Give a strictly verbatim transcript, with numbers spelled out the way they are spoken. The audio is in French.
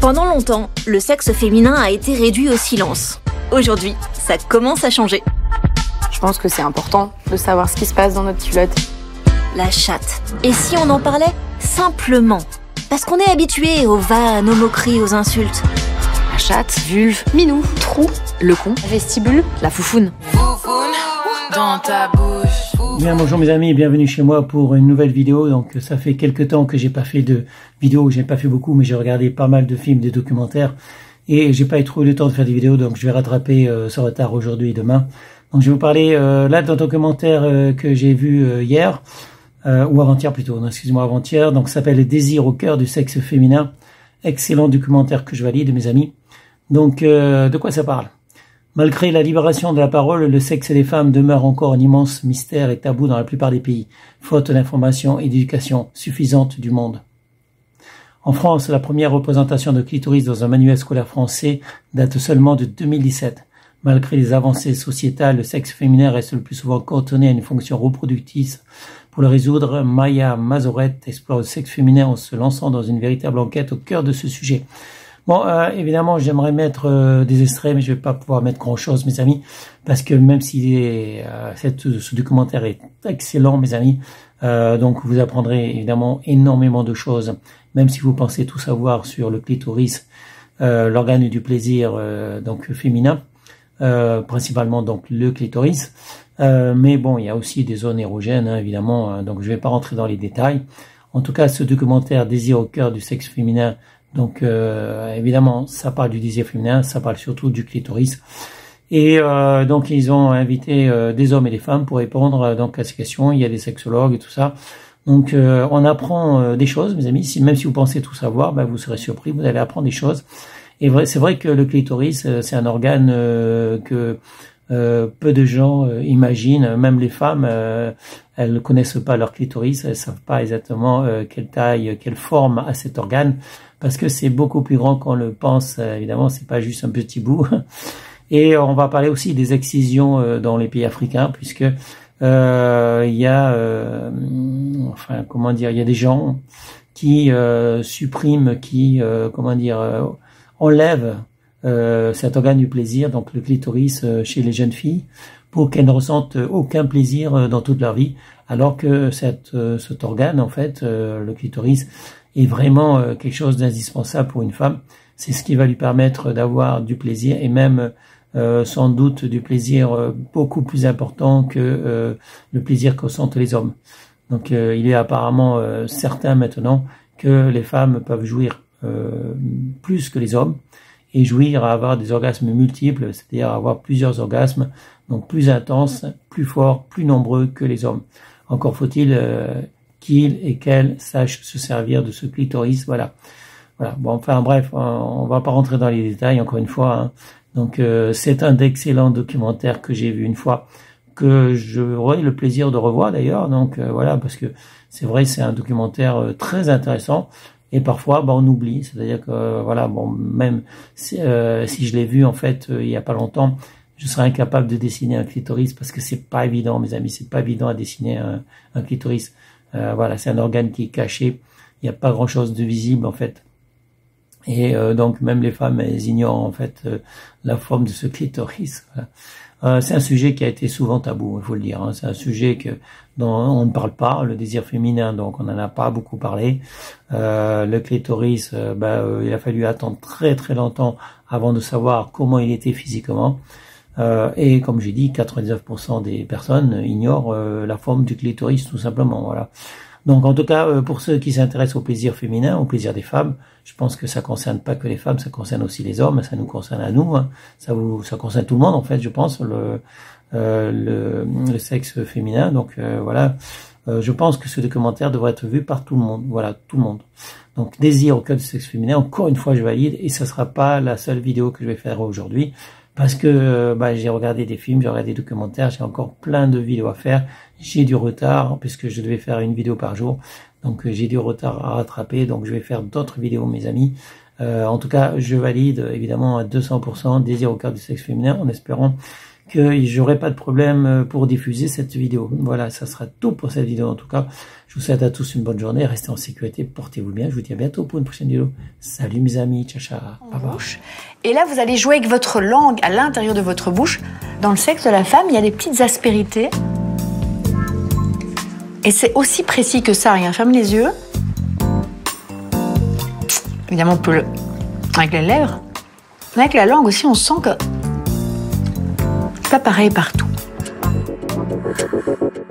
Pendant longtemps, le sexe féminin a été réduit au silence. Aujourd'hui, ça commence à changer. Je pense que c'est important de savoir ce qui se passe dans notre culotte. La chatte. Et si on en parlait simplement? Parce qu'on est habitué aux vannes, aux moqueries, aux insultes. La chatte, vulve, minou, trou, le con, vestibule, la foufoune. Foufoune dans ta bouche. Bien, bonjour mes amis, bienvenue chez moi pour une nouvelle vidéo. Donc ça fait quelques temps que j'ai pas fait de vidéos, j'ai pas fait beaucoup, mais j'ai regardé pas mal de films, de documentaires, et j'ai pas eu trop le temps de faire des vidéos, donc je vais rattraper euh, ce retard aujourd'hui et demain. Donc je vais vous parler euh, là d'un documentaire euh, que j'ai vu euh, hier, euh, ou avant-hier plutôt, excusez-moi, avant-hier. Donc ça s'appelle « Désir au cœur du sexe féminin ». Excellent documentaire que je valide, mes amis. Donc euh, de quoi ça parle? Malgré la libération de la parole, le sexe des femmes demeure encore un immense mystère et tabou dans la plupart des pays, faute d'information et d'éducation suffisante du monde. En France, la première représentation de clitoris dans un manuel scolaire français date seulement de deux mille dix-sept. Malgré les avancées sociétales, le sexe féminin reste le plus souvent cantonné à une fonction reproductrice. Pour le résoudre, Maya Mazoret explore le sexe féminin en se lançant dans une véritable enquête au cœur de ce sujet. Bon, euh, évidemment, j'aimerais mettre euh, des extraits, mais je vais pas pouvoir mettre grand-chose, mes amis, parce que même si euh, cette, ce documentaire est excellent, mes amis, euh, donc vous apprendrez évidemment énormément de choses, même si vous pensez tout savoir sur le clitoris, euh, l'organe du plaisir euh, donc féminin, euh, principalement donc le clitoris. Euh, mais bon, il y a aussi des zones érogènes, hein, évidemment, hein, donc je vais pas rentrer dans les détails. En tout cas, ce documentaire Désir au cœur du sexe féminin. Donc euh, évidemment, ça parle du désir féminin, ça parle surtout du clitoris. Et euh, donc ils ont invité euh, des hommes et des femmes pour répondre euh, donc à ces questions. Il y a des sexologues et tout ça. Donc euh, on apprend euh, des choses, mes amis. Si, même si vous pensez tout savoir, ben, vous serez surpris, vous allez apprendre des choses. Et vrai, c'est vrai que le clitoris, euh, c'est un organe euh, que euh, peu de gens euh, imaginent. Même les femmes, euh, elles ne connaissent pas leur clitoris, elles savent pas exactement euh, quelle taille, quelle forme a cet organe. Parce que c'est beaucoup plus grand qu'on le pense, évidemment, c'est pas juste un petit bout. Et on va parler aussi des excisions dans les pays africains, puisque euh, il y a, euh, enfin, comment dire, il y a des gens qui euh, suppriment, qui, euh, comment dire, euh, enlèvent euh, cet organe du plaisir, donc le clitoris, euh, chez les jeunes filles, pour qu'elles ne ressentent aucun plaisir dans toute leur vie, alors que cette, euh, cet organe, en fait, euh, le clitoris, est vraiment euh, quelque chose d'indispensable pour une femme. C'est ce qui va lui permettre d'avoir du plaisir, et même euh, sans doute du plaisir euh, beaucoup plus important que euh, le plaisir que ressentent les hommes. Donc euh, il est apparemment euh, certain maintenant que les femmes peuvent jouir euh, plus que les hommes, et jouir à avoir des orgasmes multiples, c'est-à-dire avoir plusieurs orgasmes, donc plus intenses, plus forts, plus nombreux que les hommes. Encore faut-il euh, qu'il et qu'elle sachent se servir de ce clitoris, voilà. Voilà. Bon, enfin bref, on va pas rentrer dans les détails encore une fois. Hein. Donc euh, c'est un d'excellents documentaires que j'ai vu une fois, que j'aurai le plaisir de revoir d'ailleurs. Donc euh, voilà, parce que c'est vrai, c'est un documentaire euh, très intéressant. Et parfois, bah, on oublie. C'est-à-dire que euh, voilà, bon, même si, euh, si je l'ai vu en fait euh, il y a pas longtemps, je serais incapable de dessiner un clitoris parce que c'est pas évident, mes amis, c'est pas évident à dessiner un, un clitoris. Euh, voilà, c'est un organe qui est caché. Il n'y a pas grand-chose de visible en fait. Et euh, donc même les femmes, elles ignorent en fait euh, la forme de ce clitoris. Voilà. Euh, c'est un sujet qui a été souvent tabou, il faut le dire. Hein. C'est un sujet que dont on ne parle pas, le désir féminin, donc on n'en a pas beaucoup parlé. Euh, le clitoris, euh, bah, euh, il a fallu attendre très très longtemps avant de savoir comment il était physiquement. Euh, et comme j'ai dit, quatre-vingt-dix-neuf pour cent des personnes ignorent euh, la forme du clitoris, tout simplement. Voilà. Donc en tout cas, euh, pour ceux qui s'intéressent au plaisir féminin, au plaisir des femmes, je pense que ça concerne pas que les femmes, ça concerne aussi les hommes, ça nous concerne à nous, hein. ça vous, ça concerne tout le monde en fait, je pense, le, euh, le, le sexe féminin. Donc euh, voilà, euh, je pense que ce documentaire devrait être vu par tout le monde. Voilà, tout le monde. Donc Désir au cœur du sexe féminin. Encore une fois, je valide, et ça sera pas la seule vidéo que je vais faire aujourd'hui. Parce que bah, j'ai regardé des films, j'ai regardé des documentaires, j'ai encore plein de vidéos à faire. J'ai du retard, puisque je devais faire une vidéo par jour. Donc j'ai du retard à rattraper, donc je vais faire d'autres vidéos, mes amis. Euh, en tout cas, je valide évidemment à deux cents pour cent Désir au cœur du sexe féminin, en espérant que j'aurai pas de problème pour diffuser cette vidéo. Voilà, ça sera tout pour cette vidéo en tout cas. Je vous souhaite à tous une bonne journée, restez en sécurité, portez-vous bien. Je vous dis à bientôt pour une prochaine vidéo. Salut mes amis, ciao ciao. Bye bye. Et là, vous allez jouer avec votre langue à l'intérieur de votre bouche. Dans le sexe de la femme, il y a des petites aspérités. Et c'est aussi précis que ça. Regarde, ferme les yeux. Évidemment, on peut le... avec les lèvres. Mais avec la langue aussi, on sent que c'est pas pareil partout.